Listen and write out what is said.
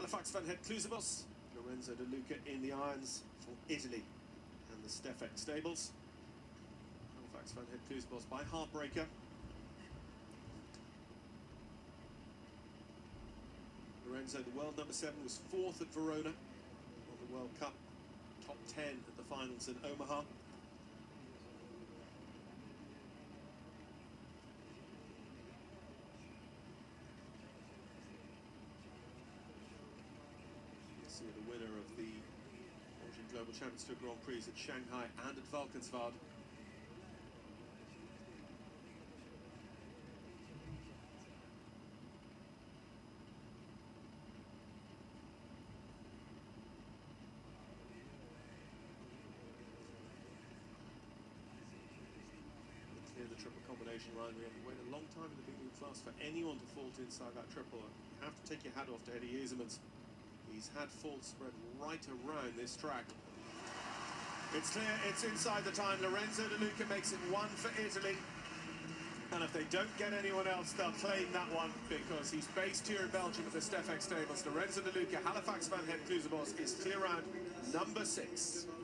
Halifax Van Het Clusibus, Lorenzo De Luca in the irons for Italy and the Stefek Stables. Halifax Van Het Clusibus by Heartbreaker. Lorenzo, the world number 7, was 4th at Verona on the World Cup, top 10 at the finals in Omaha. See the winner of the Asian Global Champions Tour Grand Prix at Shanghai and at Valkenswaard. Clear the triple combination line. We have to wait a long time in the beginning class for anyone to fault inside that triple. You have to take your hat off to Eddie Easemans. He's had faults spread right around this track. It's clear, it's inside the time. Lorenzo De Luca makes it 1 for Italy. And if they don't get anyone else, they'll claim that one because he's based here in Belgium at the Stefek Stables. Lorenzo De Luca, Halifax Van Het Clusibus is clear round number 6.